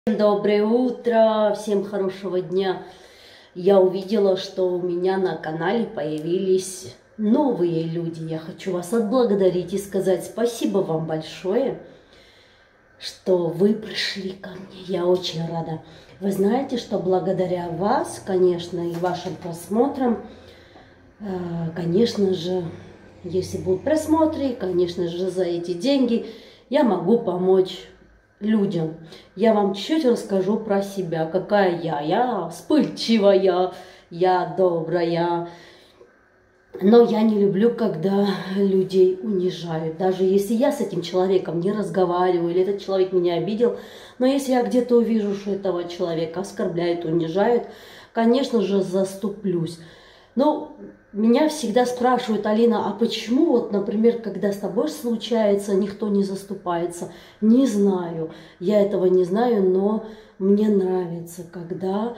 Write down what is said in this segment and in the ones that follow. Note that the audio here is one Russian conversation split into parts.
Доброе утро, всем хорошего дня. Я увидела, что у меня на канале появились новые люди. Я хочу вас отблагодарить и сказать спасибо вам большое, что вы пришли ко мне. Я очень рада. Вы знаете, что благодаря вас, конечно, и вашим просмотрам, конечно же, если будут просмотры, конечно же, за эти деньги я могу помочь людям. Я вам чуть-чуть расскажу про себя, какая я. Я вспыльчивая, я добрая. Но я не люблю, когда людей унижают. Даже если я с этим человеком не разговариваю, или этот человек меня обидел, но если я где-то увижу, что этого человека оскорбляют, унижают, конечно же, заступлюсь. Но меня всегда спрашивают: Алина, а почему, вот, например, когда с тобой случается, никто не заступается? Не знаю, я этого не знаю, но мне нравится, когда,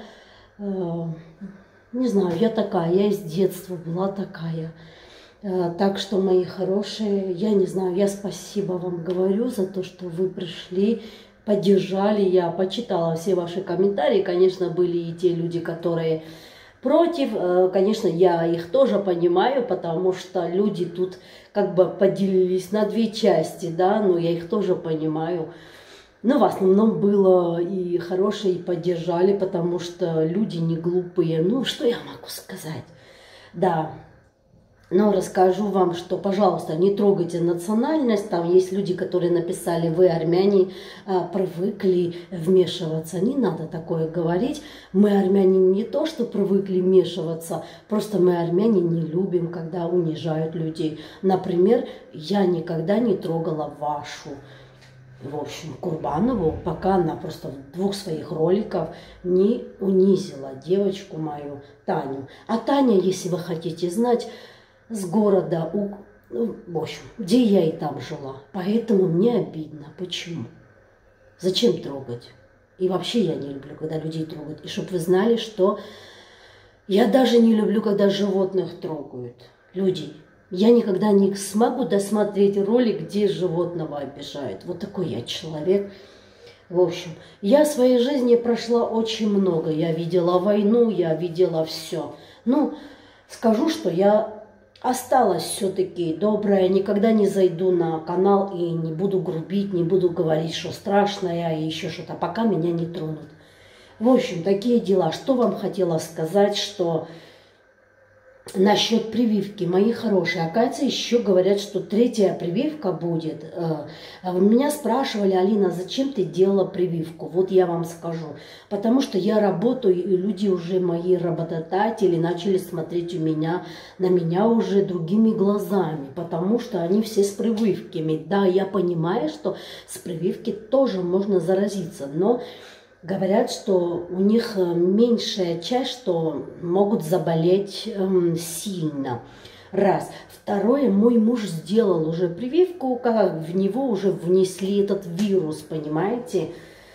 не знаю, я такая, я из детства была такая. Так что, мои хорошие, я не знаю, я спасибо вам говорю за то, что вы пришли, поддержали. Я почитала все ваши комментарии, конечно, были и те люди, которые против, конечно, я их тоже понимаю, потому что люди тут как бы поделились на две части, да, но я их тоже понимаю. Но в основном было и хорошие, и поддержали, потому что люди не глупые. Ну, что я могу сказать? Да. Но расскажу вам, что, пожалуйста, не трогайте национальность. Там есть люди, которые написали: вы, армяне, привыкли вмешиваться. Не надо такое говорить. Мы, армяне, не то, что привыкли вмешиваться, просто мы, армяне, не любим, когда унижают людей. Например, я никогда не трогала вашу, в общем, Курбанову, пока она просто в двух своих роликах не унизила девочку мою Таню. А Таня, если вы хотите знать, с города, в общем, где я и там жила. Поэтому мне обидно. Почему? Зачем трогать? И вообще я не люблю, когда людей трогают. И чтобы вы знали, что я даже не люблю, когда животных трогают. Людей. Я никогда не смогу досмотреть ролик, где животного обижают. Вот такой я человек. В общем, я в своей жизни прошла очень много. Я видела войну, я видела все. Ну, скажу, что я осталась все-таки добрая, никогда не зайду на канал и не буду грубить, не буду говорить, что страшное и еще что-то, пока меня не тронут. В общем, такие дела. Что вам хотела сказать, что насчет прививки, мои хорошие, оказывается, еще говорят, что третья прививка будет. Меня спрашивали: Алина, зачем ты делала прививку? Вот я вам скажу. Потому что я работаю, и люди уже, мои работодатели, начали смотреть на меня уже другими глазами, потому что они все с прививками. Да, я понимаю, что с прививки тоже можно заразиться, но говорят, что у них меньшая часть, что могут заболеть сильно. Раз. Второе, мой муж сделал уже прививку, как в него уже внесли этот вирус, понимаете?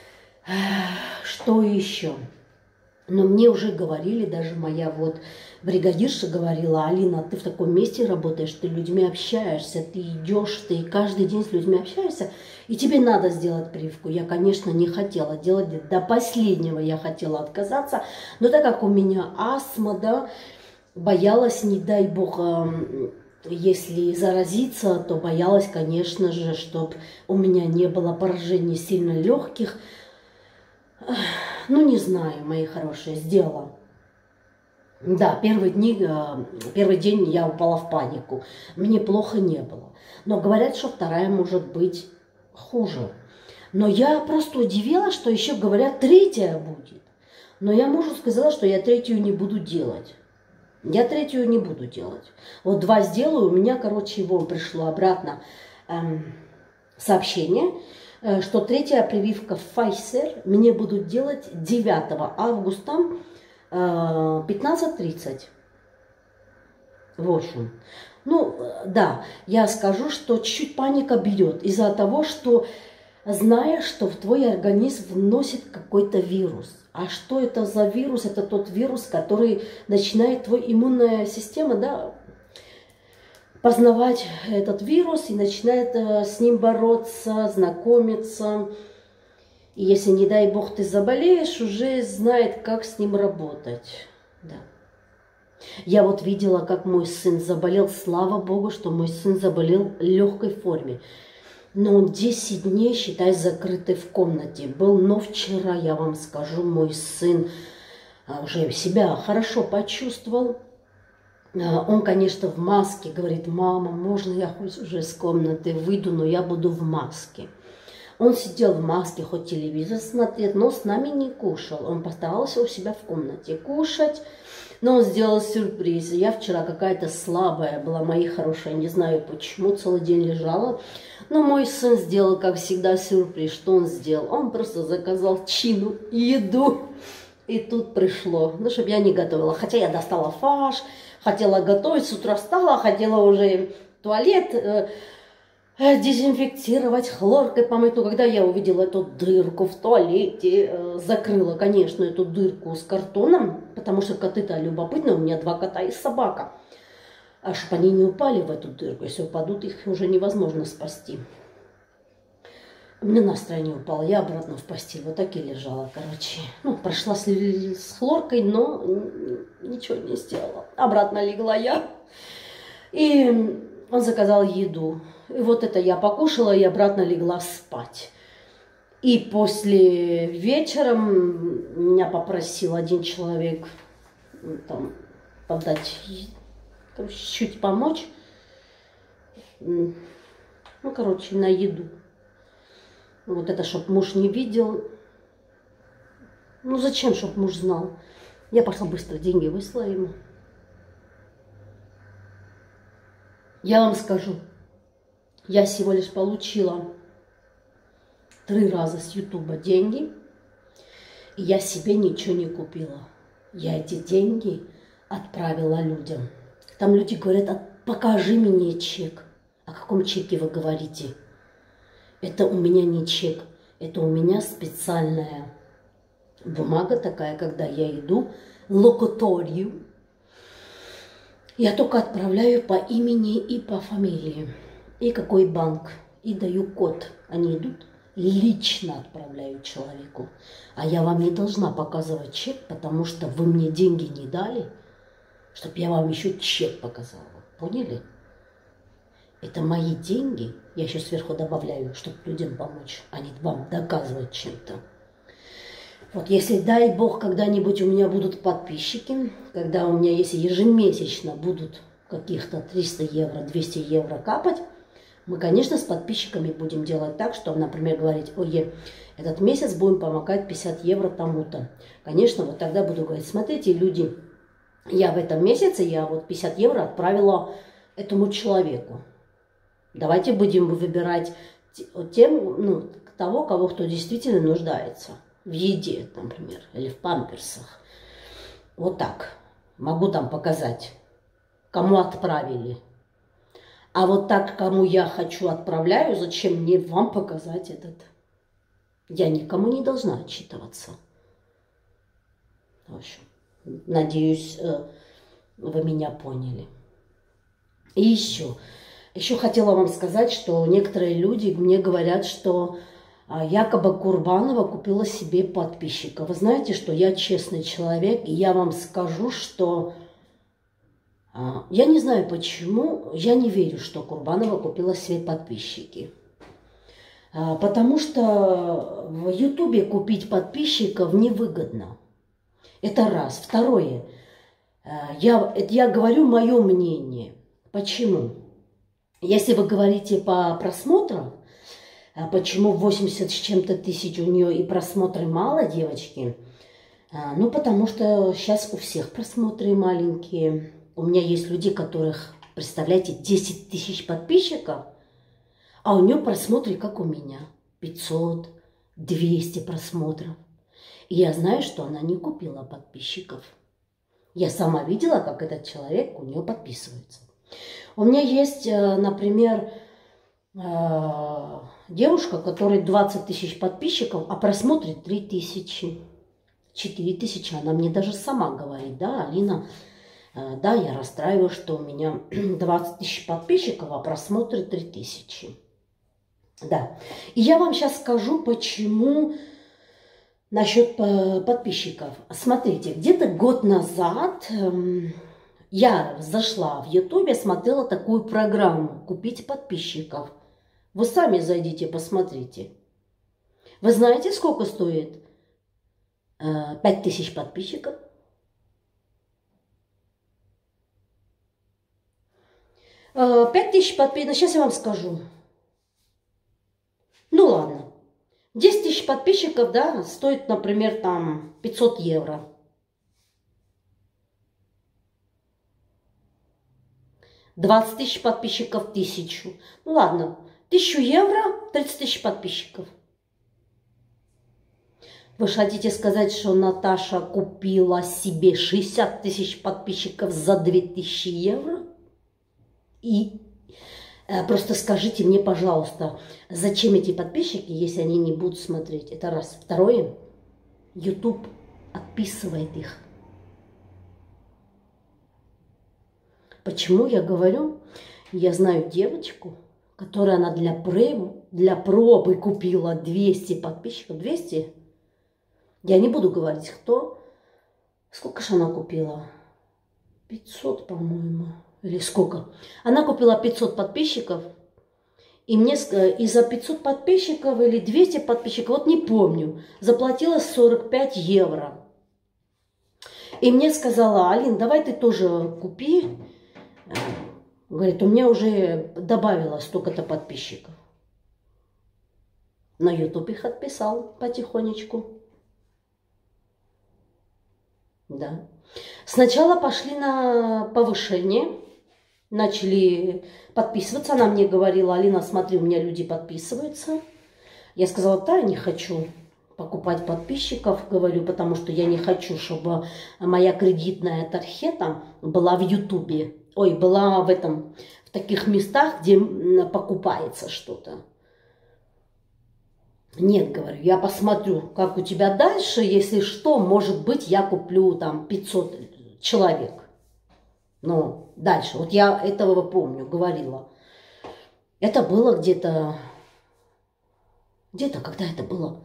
Что еще? Но мне уже говорили, даже моя вот бригадирша говорила: Алина, ты в таком месте работаешь, ты людьми общаешься, ты идешь, ты каждый день с людьми общаешься, и тебе надо сделать прививку. Я, конечно, не хотела делать, до последнего я хотела отказаться, но так как у меня астма, да, боялась, не дай бог, если заразиться, то боялась, конечно же, чтобы у меня не было поражений сильно легких. Ну, не знаю, мои хорошие, сделала. Да, первый день я упала в панику. Мне плохо не было. Но говорят, что вторая может быть хуже. Но я просто удивилась, что еще говорят, третья будет. Но я мужу сказала, что я третью не буду делать. Я третью не буду делать. Вот 2 сделаю, у меня, короче, его пришло обратно сообщение, что третья прививка Pfizer мне будут делать 9 августа 15:30. В общем, ну да, я скажу, что чуть-чуть паника берет из-за того, что зная, что в твой организм вносит какой-то вирус. А что это за вирус? Это тот вирус, который начинает твоя иммунная система, да, познавать этот вирус и начинает с ним бороться, знакомиться. И если, не дай бог, ты заболеешь, уже знает, как с ним работать. Да. Я вот видела, как мой сын заболел. Слава Богу, что мой сын заболел в легкой форме. Но он 10 дней, считай, закрытый в комнате был. Но вчера, я вам скажу, мой сын уже себя хорошо почувствовал. Он, конечно, в маске. Говорит: мама, можно я хоть уже из комнаты выйду, но я буду в маске. Он сидел в маске, хоть телевизор смотрит, но с нами не кушал. Он постарался у себя в комнате кушать, но он сделал сюрприз. Я вчера какая-то слабая была, мои хорошие, не знаю почему, целый день лежала. Но мой сын сделал, как всегда, сюрприз. Что он сделал? Он просто заказал чину, еду. И тут пришло, ну, чтобы я не готовила. Хотя я достала фарш, хотела готовить, с утра встала, хотела уже туалет дезинфектировать, хлоркой помыть. Но когда я увидела эту дырку в туалете, закрыла, конечно, эту дырку с картоном, потому что коты-то любопытные, у меня 2 кота и собака. А чтобы они не упали в эту дырку, если упадут, их уже невозможно спасти. У меня настроение упало, я обратно в постель, вот так и лежала, короче. Ну, прошла с хлоркой, но ничего не сделала. Обратно легла я, и он заказал еду. И вот это я покушала и обратно легла спать. И после вечером меня попросил один человек там подать, короче, чуть помочь. Ну, короче, на еду. Вот это, чтоб муж не видел. Ну, зачем, чтоб муж знал? Я пошла быстро деньги выслала ему. Я вам скажу, я всего лишь получила 3 раза с Ютуба деньги, и я себе ничего не купила. Я эти деньги отправила людям. Там люди говорят: покажи мне чек. О каком чеке вы говорите? Это у меня не чек, это у меня специальная бумага такая, когда я иду в локаторию. Я только отправляю по имени и по фамилии, и какой банк, и даю код. Они идут, лично отправляю человеку. А я вам не должна показывать чек, потому что вы мне деньги не дали, чтобы я вам еще чек показала. Поняли? Это мои деньги, я еще сверху добавляю, чтобы людям помочь, а не вам доказывать чем-то. Вот если, дай бог, когда-нибудь у меня будут подписчики, когда у меня, если ежемесячно будут каких-то 300 евро, 200 евро капать, мы, конечно, с подписчиками будем делать так, что, например, говорить: ой, этот месяц будем помогать 50 евро тому-то. Конечно, вот тогда буду говорить: смотрите, люди, я в этом месяце, я вот 50 евро отправила этому человеку. Давайте будем выбирать того, кто действительно нуждается в еде, например, или в памперсах. Вот так. Могу там показать, кому отправили. А вот так, кому я хочу, отправляю, зачем мне вам показать этот? Я никому не должна отчитываться. В общем, надеюсь, вы меня поняли. И еще хотела вам сказать, что некоторые люди мне говорят, что якобы Курбанова купила себе подписчика. Вы знаете, что я честный человек, и я вам скажу, что я не знаю почему, я не верю, что Курбанова купила себе подписчики. Потому что в Ютубе купить подписчиков невыгодно. Это раз. Второе. Я говорю мое мнение. Почему? Если вы говорите по просмотрам, почему 80 с чем-то тысяч у нее и просмотры мало, девочки? Ну, потому что сейчас у всех просмотры маленькие. У меня есть люди, которых, представляете, 10 тысяч подписчиков, а у нее просмотры, как у меня, 500, 200 просмотров. И я знаю, что она не купила подписчиков. Я сама видела, как этот человек у нее подписывается. У меня есть, например, девушка, которой 20 тысяч подписчиков, а просмотрит 3 тысячи, 4 тысячи. Она мне даже сама говорит: да, Алина, да, я расстраиваюсь, что у меня 20 тысяч подписчиков, а просмотры 3 тысячи. Да. И я вам сейчас скажу, почему Насчет подписчиков. Смотрите, где-то год назад я зашла в YouTube, смотрела такую программу «Купить подписчиков». Вы сами зайдите, посмотрите. Вы знаете, сколько стоит 5000 подписчиков? 5000 подписчиков, сейчас я вам скажу. Ну ладно. 10 тысяч подписчиков, да, стоит, например, там 500 евро. 20 тысяч подписчиков 1000. Ну ладно, 1000 евро, 30 тысяч подписчиков. Вы же хотите сказать, что Наташа купила себе 60 тысяч подписчиков за 2000 евро? И просто скажите мне, пожалуйста, зачем эти подписчики, если они не будут смотреть? Это раз. Второе, YouTube отписывает их. Почему я говорю? Я знаю девочку, которая она для пробы купила 200 подписчиков. 200? Я не буду говорить, кто. Сколько же она купила? 500, по-моему. Или сколько? Она купила 500 подписчиков. И мне за 500 подписчиков или 200 подписчиков, вот не помню, заплатила 45 евро. И мне сказала: Алин, давай ты тоже купи. Говорит, у меня уже добавилось столько-то подписчиков. На YouTube их отписал потихонечку. Да. Сначала пошли на повышение. Начали подписываться. Она мне говорила: Алина, смотри, у меня люди подписываются. Я сказала: да, я не хочу покупать подписчиков, говорю, потому что я не хочу, чтобы моя кредитная тархета была в Ютубе. Ой, была в таких местах, где покупается что-то. Нет, говорю, я посмотрю, как у тебя дальше, если что, может быть, я куплю там 500 человек. Но дальше, вот я этого помню, говорила. Это было где-то, когда это было?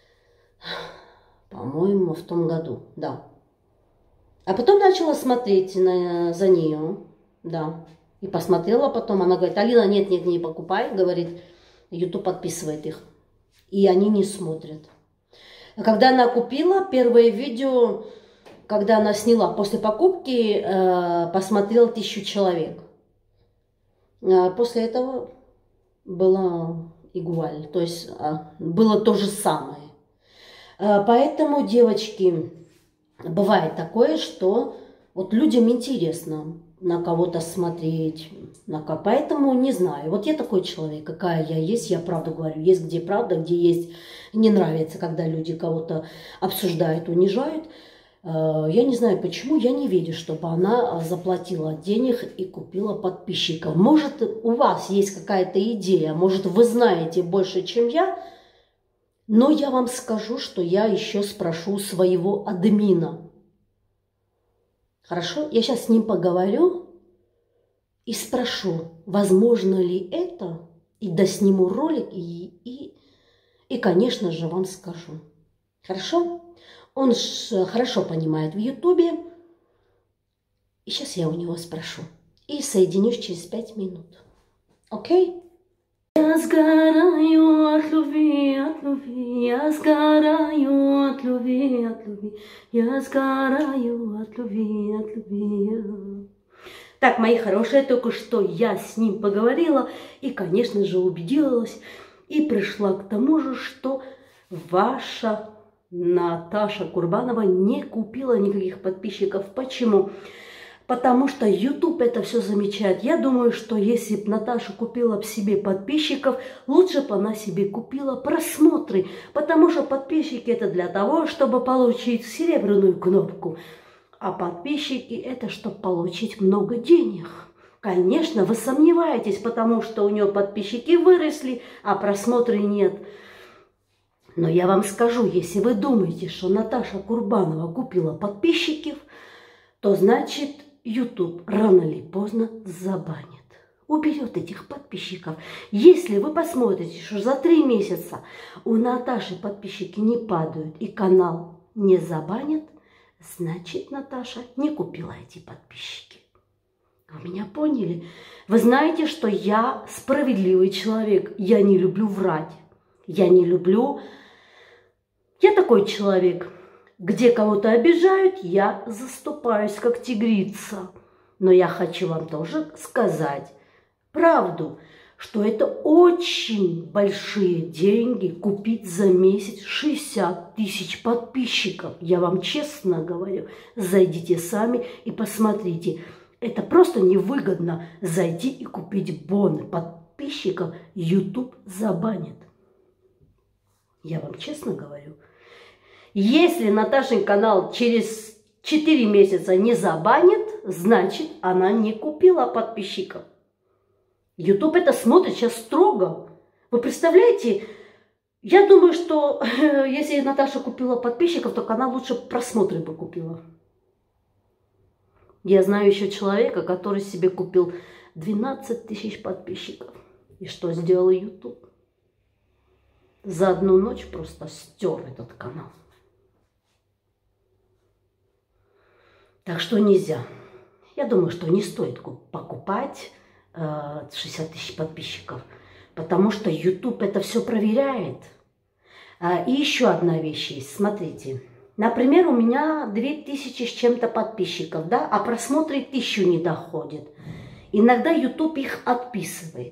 По-моему, в том году, да. А потом начала смотреть за нее, да. И посмотрела потом, она говорит: Алина, нет, не покупай, говорит, YouTube подписывает их. И они не смотрят. А когда она купила, первое видео, когда она сняла после покупки, посмотрел 1000 человек. После этого была игуаль, то есть было то же самое. Поэтому, девочки, бывает такое, что вот людям интересно на кого-то смотреть, поэтому не знаю. Вот я такой человек, какая я есть, я правду говорю. Есть где правда, где есть не нравится, когда люди кого-то обсуждают, унижают. Я не знаю почему, я не верю, чтобы она заплатила денег и купила подписчиков. Может, у вас есть какая-то идея, может, вы знаете больше, чем я, но я вам скажу, что я еще спрошу своего админа. Хорошо? Я сейчас с ним поговорю и спрошу, возможно ли это, и досниму ролик, и конечно же, вам скажу. Хорошо? Он хорошо понимает в Ютубе. И сейчас я у него спрошу. И соединюсь через 5 минут. Окей? Я сгораю от любви, я сгораю от любви, я сгораю от любви. Так, мои хорошие, только что я с ним поговорила и, конечно же, убедилась и пришла к тому же, что ваша Наташа Курбанова не купила никаких подписчиков. Почему? Потому что YouTube это все замечает. Я думаю, что если бы Наташа купила бы себе подписчиков, лучше бы она себе купила просмотры. Потому что подписчики это для того, чтобы получить серебряную кнопку. А подписчики это чтобы получить много денег. Конечно, вы сомневаетесь, потому что у нее подписчики выросли, а просмотры нет. Но я вам скажу, если вы думаете, что Наташа Курбанова купила подписчиков, то значит YouTube рано или поздно забанит. уберет этих подписчиков. Если вы посмотрите, что за 3 месяца у Наташи подписчики не падают и канал не забанят, значит, Наташа не купила эти подписчики. Вы меня поняли? Вы знаете, что я справедливый человек. Я не люблю врать. Я не люблю... Я такой человек. Где кого-то обижают, я заступаюсь, как тигрица. Но я хочу вам тоже сказать правду, что это очень большие деньги купить за месяц 60 тысяч подписчиков. Я вам честно говорю, зайдите сами и посмотрите. Это просто невыгодно зайти и купить боны. Подписчиков YouTube забанит. Я вам честно говорю. Если Наташин канал через 4 месяца не забанит, значит, она не купила подписчиков. YouTube это смотрит сейчас строго. Вы представляете, я думаю, что если Наташа купила подписчиков, то канал лучше просмотры бы купила. Я знаю еще человека, который себе купил 12 тысяч подписчиков. И что сделал YouTube? За одну ночь просто стер этот канал. Так что нельзя. Я думаю, что не стоит покупать 60 тысяч подписчиков, потому что YouTube это все проверяет. И еще одна вещь есть. Смотрите. Например, у меня 2000 с чем-то подписчиков, да, а просмотры 1000 не доходит. Иногда YouTube их отписывает.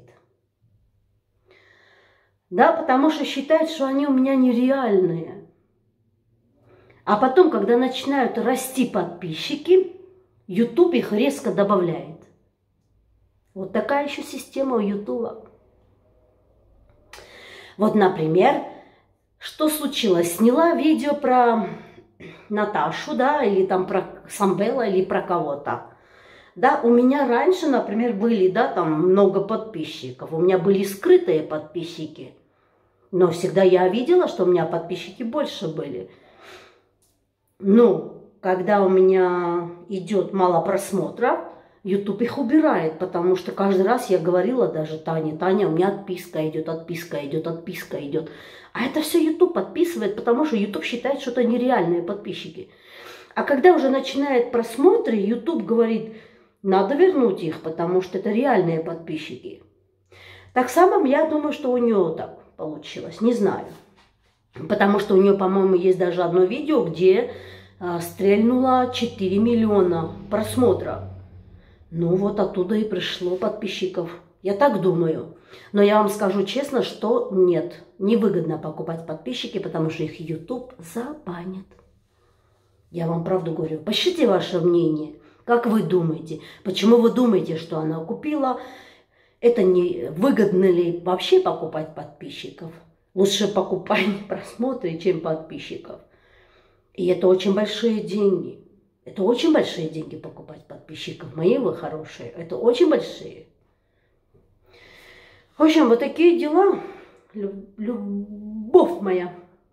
Да, потому что считает, что они у меня нереальные. А потом, когда начинают расти подписчики, YouTube их резко добавляет. Вот такая еще система у YouTube. Вот, например, что случилось? Сняла видео про Наташу, да, или там про Самвела, или про кого-то. Да, у меня раньше, например, были, да, там много подписчиков. У меня были скрытые подписчики. Но всегда я видела, что у меня подписчики больше были. Но когда у меня идет мало просмотров, YouTube их убирает, потому что каждый раз я говорила даже Тане: Таня, у меня отписка идет, отписка идет, отписка идет. А это все YouTube подписывает, потому что YouTube считает, что это нереальные подписчики. А когда уже начинает просмотры, YouTube говорит: надо вернуть их, потому что это реальные подписчики. Так само я думаю, что у нее так получилось, не знаю. Потому что у нее, по-моему, есть даже одно видео, где стрельнуло 4 миллиона просмотров. Ну вот оттуда и пришло подписчиков. Я так думаю. Но я вам скажу честно, что нет. Невыгодно покупать подписчики, потому что их YouTube забанит. Я вам правду говорю. Пишите ваше мнение. Как вы думаете? Почему вы думаете, что она купила? Это не выгодно ли вообще покупать подписчиков? Лучше покупать просмотры, чем подписчиков. И это очень большие деньги. Это очень большие деньги покупать подписчиков. Мои вы хорошие. Это очень большие. В общем, вот такие дела. Любовь моя.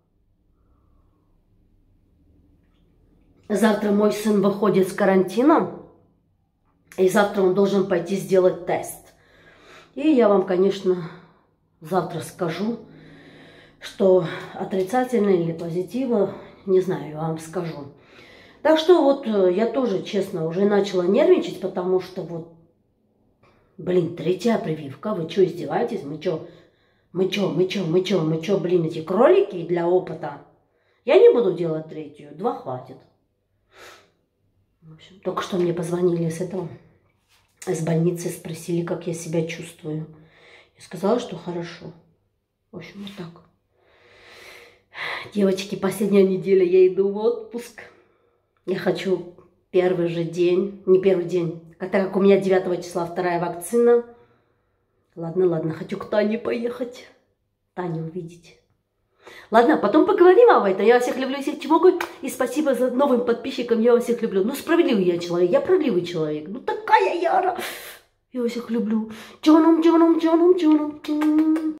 Завтра мой сын выходит с карантина. И завтра он должен пойти сделать тест. И я вам, конечно, завтра скажу, что отрицательно или позитивно, не знаю, я вам скажу. Так что вот я тоже, честно, уже начала нервничать, потому что вот, блин, 3-я прививка, вы что, издеваетесь? Мы что, блин, эти кролики для опыта? Я не буду делать 3-ю, 2 хватит. В общем, только что мне позвонили с больницы, спросили, как я себя чувствую. Я сказала, что хорошо. В общем, вот так. Девочки, последняя неделя я иду в отпуск. Я хочу первый же день, не первый день, так как у меня 9 числа 2-я вакцина. Ладно, хочу к Тане поехать. Таню увидеть. Ладно, потом поговорим об этом. Я вас всех люблю, всех чмокаю. И спасибо за новым подписчикам. Я вас всех люблю. Ну, справедливый я человек. Я правдивый человек. Ну, такая яра. Я вас всех люблю. Джоном.